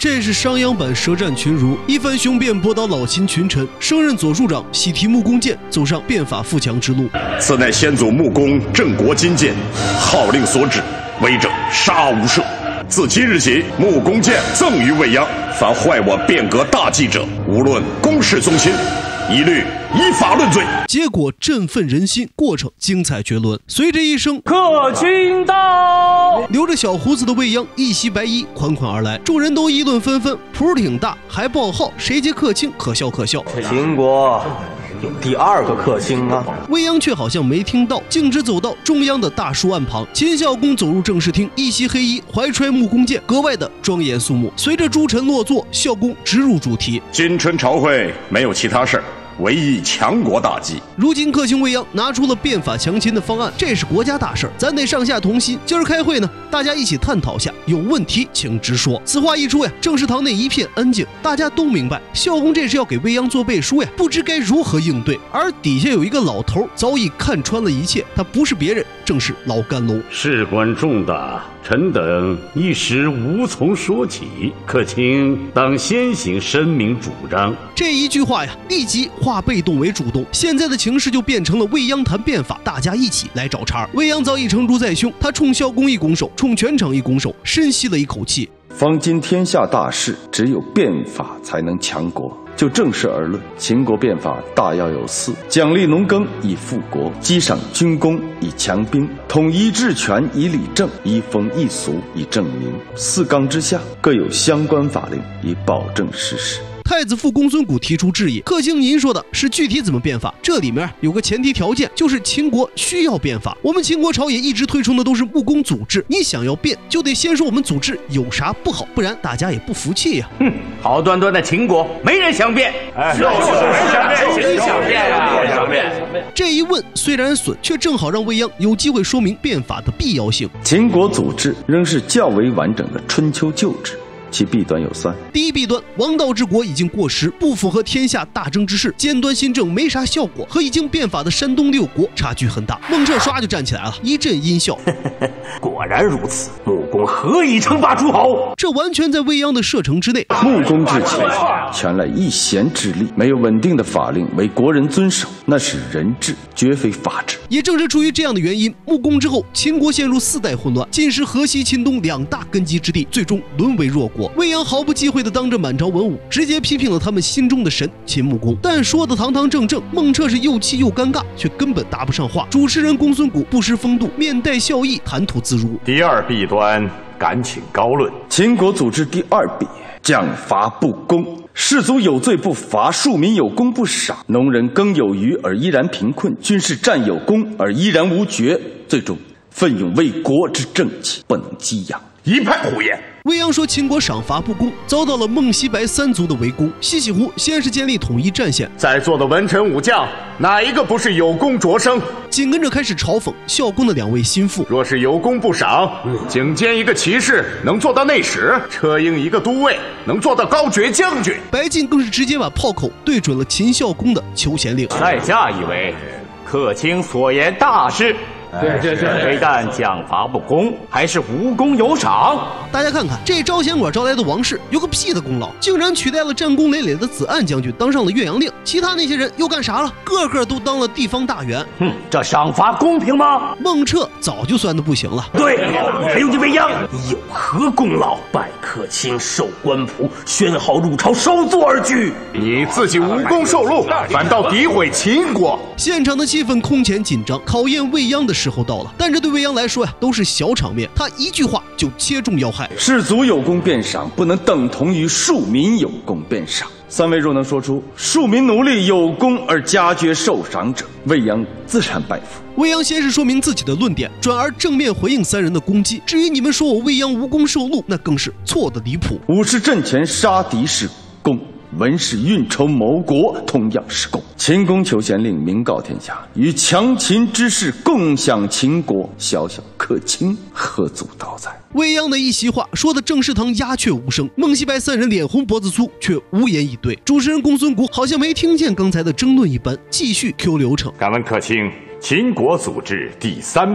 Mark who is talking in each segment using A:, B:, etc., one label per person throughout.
A: 这是商鞅版舌战群儒，一番雄辩驳倒老秦群臣，升任左庶长，喜提穆公谏，走上变法富强之路。
B: 此乃先祖穆公正国金谏，号令所指，违者杀无赦。自今日起，穆公谏赠于未央，凡坏我变革大计者，无论公室宗亲，一律依法论罪。
A: 结果振奋人心，过程精彩绝伦。随着一声
C: 客卿到，
A: 留着小胡子的未央一袭白衣款款而来，众人都议论纷纷，谱挺大，还报号谁接客卿，可笑可笑。
C: 秦国有第2个客卿啊！
A: 未央却好像没听到，径直走到中央的大书案旁。秦孝公走入正视厅，一袭黑衣，怀揣穆公谏，格外的庄严肃穆。随着诸臣落座，孝公直入主题：
B: 今春朝会没有其他事儿，唯议强国大计。
A: 如今客卿未央拿出了变法强秦的方案，这是国家大事，咱得上下同心。今儿开会呢，大家一起探讨下，有问题请直说。此话一出呀，正事堂内一片安静，大家都明白孝公这是要给未央做背书呀，不知该如何应对。而底下有一个老头早已看穿了一切，他不是别人，正是老甘龙。
D: 事关重大，臣等一时无从说起，客卿当先行申明主张。
A: 这一句话呀，立即化被动为主动，现在的情势就变成了未央谈变法，大家一起来找茬。未央早已成竹在胸，他冲孝公一拱手，冲全场一拱手，深吸了一口气。
E: 方今天下大势，只有变法才能强国。就正事而论，秦国变法大要有4：奖励农耕以富国，激赏军功以强兵，统一治权以理政，移风易俗以正民。4纲之下，各有相关法令以保证实施。
A: 太子父公孙贾提出质疑：客卿您说的是具体怎么变法？这里面有个前提条件，就是秦国需要变法。我们秦国朝野一直推崇的都是穆公祖制，你想要变，就得先说我们祖制有啥不好，不然大家也不服气呀。
C: 好端端的秦国，没人想变。谁想变啊？
A: 这一问虽然损，却正好让未央有机会说明变法的必要性。
E: 秦国祖制仍是较为完整的春秋旧制。其弊端有3：
A: 第一弊端，王道之国已经过时，不符合天下大争之势，尖端新政没啥效果，和已经变法的山东6国差距很大。孟彻唰就站起来了，一阵阴笑。
C: 果然如此，穆公何以称霸诸侯？
A: 这完全在未央的射程之内。
E: 穆公治秦，全赖一贤之力，没有稳定的法令为国人遵守，那是人治，绝非法治。
A: 也正是出于这样的原因，穆公之后，秦国陷入4代混乱，尽是河西、秦东2大根基之地，最终沦为弱国。未央毫不忌讳地当着满朝文武，直接批评了他们心中的神秦穆公。但说的堂堂正正，孟彻是又气又尴尬，却根本答不上话。主持人公孙贾不失风度，面带笑意，谈吐自如。
B: 第2弊端，敢请高论。
E: 秦国祖制第2弊，奖罚不公。士卒有罪不罚，庶民有功不赏，农人耕有余而依然贫困，军士战有功而依然无爵，最终奋勇为国之正气，不能激扬。
B: 一派胡言！
A: 未央说秦国赏罚不公，遭到了孟西白3族的围攻。西洗湖先是建立统一战线，
B: 在座的文臣武将，哪一个不是有功擢升？
A: 紧跟着开始嘲讽孝公的2位心腹。
B: 若是有功不赏，景监一个骑士能做到内史，车婴一个都尉能做到高爵将军。
A: 白进更是直接把炮口对准了秦孝公的求贤令。
C: 在下以为，客卿所言大是。对，非但奖罚不公，还是无功有赏。
A: 大家看看这招贤馆招来的王氏有个屁的功劳，竟然取代了战功累累的子安将军当上了岳阳令。其他那些人又干啥了？个个都当了地方大员。
C: 这赏罚公平吗？
A: 孟彻早就算得不行了。
C: 对，还有你未央，你有何功劳？拜客卿受官仆，宣号入朝，稍作而居。
B: 你自己无功受禄，反倒诋毁秦国。
A: 现场的气氛空前紧张，考验未央的时候到了。但这对未央来说呀，都是小场面。他一句话就切中要害。
E: 士卒有功便赏，不能等同于庶民有功便赏。3位若能说出庶民奴隶有功而加爵受赏者，未央自然拜服。
A: 未央先是说明自己的论点，转而正面回应3人的攻击。至于你们说我未央无功受禄，那更是错的离谱。
E: 武士阵前杀敌是功，文士运筹谋国同样是功。秦公求贤令明告天下，与强秦之士共享秦国，小小客卿何足道哉？
A: 未央的一席话说的正式堂鸦雀无声，孟西白3人脸红脖子粗，却无言以对。主持人公孙贾好像没听见刚才的争论一般，继续 Q 流程。
B: 敢问客卿，秦国祖制第3弊，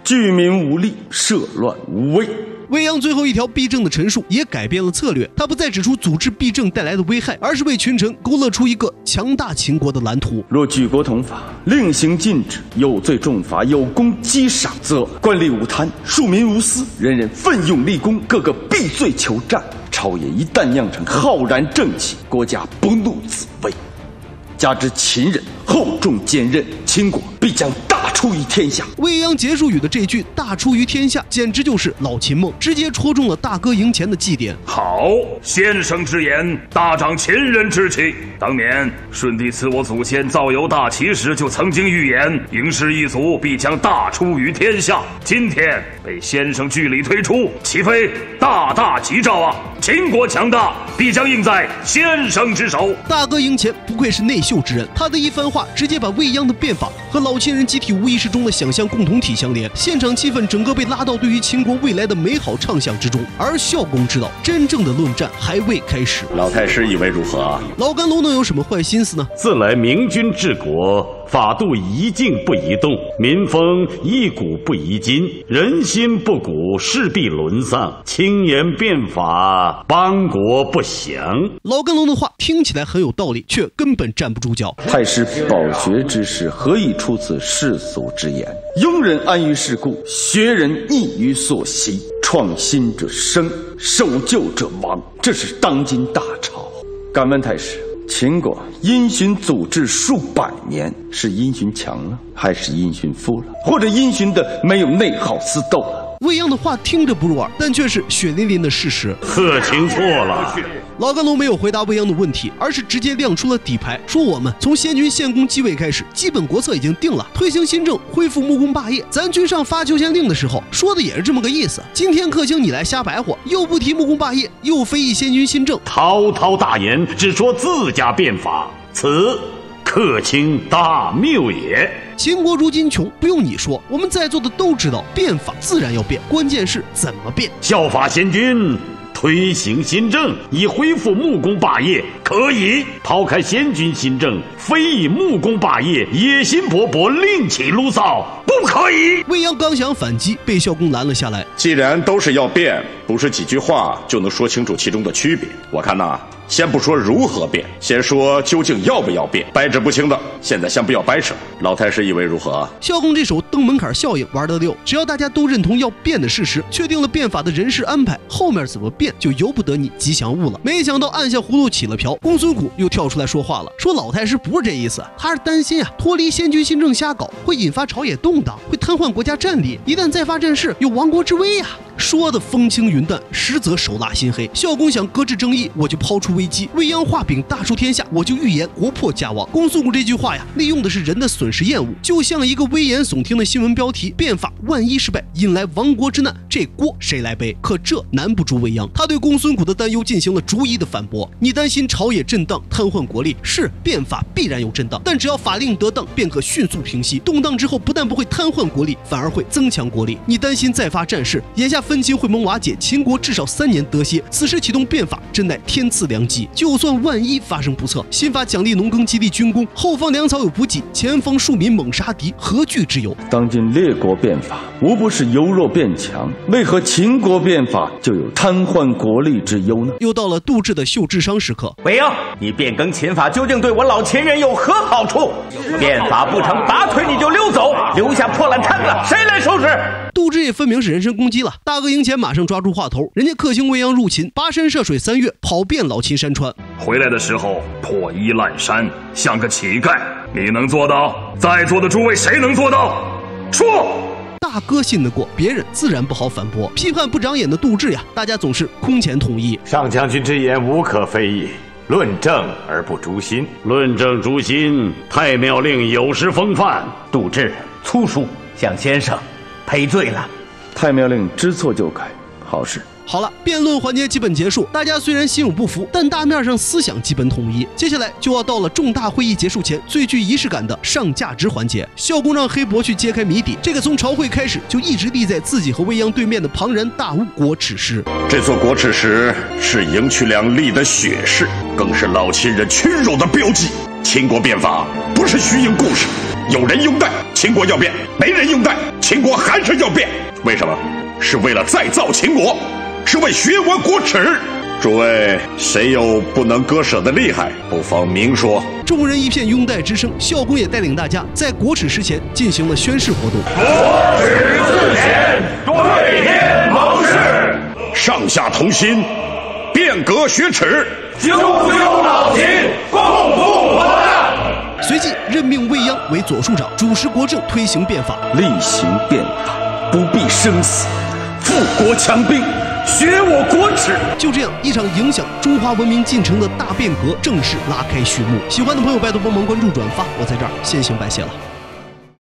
E: 居民无力，社乱无危。
A: 未央最后一条弊政的陈述也改变了策略，他不再指出组织弊政带来的危害，而是为群臣勾勒出一个强大秦国的蓝图。
E: 若举国同法，令行禁止，有罪重罚，有功击赏，则官吏无贪，庶民无私，人人奋勇立功，个个避罪求战。朝野一旦酿成浩然正气，国家不怒自威。加之秦人厚重坚韧，秦国必将大出于天下。
A: 未央结束语的这句“大出于天下”，简直就是老秦梦，直接戳中了大哥赢钱的祭点。
B: 好，先生之言，大长秦人之气。当年舜帝赐我祖先造游大齐时，就曾经预言嬴氏一族必将大出于天下。今天被先生据理推出，岂非大大吉兆啊！秦国强大，必将应在先生之手。
A: 大哥赢钱不愧是内秀之人，他的一番话直接把未央的变法和老秦人集体无意识中的想象共同体相连，现场气氛整个被拉到对于秦国未来的美好畅想之中。而孝公知道，真正的论战还未开始。
B: 老太师以为如何？
A: 老甘楼能有什么坏心思呢？
D: 自来明君治国，法度宜静不宜动，民风宜古不宜今，人心不古，势必沦丧。轻言变法，邦国不祥。
A: 老甘楼的话听起来很有道理，却根本站不住脚。
E: 太师饱学之士，何以出此世俗之言？庸人安于世故，学人异于所习。创新者生，守旧者亡，这是当今大潮。敢问太师，秦国因循祖制数百年，是因循强了，还是因循富了，或者因循的没有内耗私斗了？
A: 未央的话听着不入耳，但却是血淋淋的事实。
D: 客卿错了。
A: 老甘楼没有回答未央的问题，而是直接亮出了底牌，说我们从先君献公继位开始，基本国策已经定了，推行新政，恢复木工霸业。咱君上发求贤令的时候说的也是这么个意思。今天客卿你来瞎白活，又不提木工霸业，又非议先君新政，
D: 滔滔大言，只说自家变法，此客卿大谬也。
A: 秦国如今穷，不用你说，我们在座的都知道，变法自然要变，关键是怎么变。
D: 效法先君，推行新政，以恢复木工霸业，可以；抛开先君新政，非以木工霸业野心勃勃，另起炉灶，不可以。
A: 未央刚想反击，被孝公拦了下来。
B: 既然都是要变，不是几句话就能说清楚其中的区别。我看呐，先不说如何变，先说究竟要不要变。掰扯不清的，现在先不要掰扯。老太师以为如何？
A: 孝公这手登门槛效应玩得溜，只要大家都认同要变的事实，确定了变法的人事安排，后面怎么变就由不得你吉祥物了。没想到按下葫芦起了瓢，公孙贾又跳出来说话了，说老太师不是这意思，他是担心脱离先君新政瞎搞，会引发朝野动荡，会瘫痪国家战力，一旦再发战事，有亡国之危啊。说的风轻云淡，实则手辣心黑。孝公想搁置争议，我就抛出危机；未央画饼大出天下，我就预言国破家亡。公孙贾这句话呀，利用的是人的损失厌恶，就像一个危言耸听的新闻标题：变法万一失败，引来亡国之难，这锅谁来背？可这难不住未央，他对公孙贾的担忧进行了逐一的反驳。你担心朝野震荡，瘫痪国力，是变法必然有震荡，但只要法令得当，便可迅速平息。动荡之后，不但不会瘫痪国力，反而会增强国力。你担心再发战事，眼下分秦会盟瓦解，秦国至少3年得歇，此时启动变法，真乃天赐良机。就算万一发生不测，新法奖励农耕，激励军功，后方粮草有补给，前方庶民猛杀敌，何惧之有？
E: 当今列国变法，无不是由弱变强，为何秦国变法就有瘫痪国力之忧呢？
A: 又到了杜挚的秀智商时刻。
F: 未央，你变更秦法究竟对我老秦人有何好处？变法不成，拔腿你就溜走，留下破烂摊子，谁来收拾？
A: 杜挚也分明是人身攻击了。大哥赢钱马上抓住话头，人家克星未央入秦，跋山涉水3月，跑遍老秦山川。
B: 回来的时候破衣烂衫，像个乞丐，你能做到？在座的诸位谁能做到？说！
A: 大哥信得过，别人自然不好反驳。批判不长眼的杜挚呀，大家总是空前同意。
C: 上将军之言无可非议，论政而不诛心。
D: 论政诛心，太庙令有失风范。
F: 杜挚粗疏，向先生赔罪了。
E: 太庙令知错就改，好事。
A: 好了，辩论环节基本结束，大家虽然心有不服，但大面上思想基本统一。接下来就要到了重大会议结束前最具仪式感的上价值环节。孝公让黑伯去揭开谜底，这个从朝会开始就一直立在自己和未央对面的庞然大物国耻石。
B: 这座国耻石是赢渠梁立的血誓，更是老秦人屈辱的标记。秦国变法不是虚应故事，有人拥戴，秦国要变；没人拥戴， 秦国还是要变。为什么？是为了再造秦国，是为学我国耻。诸位，谁有不能割舍的厉害，不妨明说。
A: 众人一片拥戴之声，孝公也带领大家在国耻之前进行了宣誓活动。
G: 国耻自前，对天盟誓，
B: 上下同心，变革学耻，
G: 赳赳老秦，共赴国难。
A: 随即任命未央为左庶长，主持国政，推行变法，
E: 厉行变法，不避生死，富国强兵，学我国耻。
A: 就这样，一场影响中华文明进程的大变革正式拉开序幕。喜欢的朋友拜托帮忙关注转发，我在这儿先行拜谢了。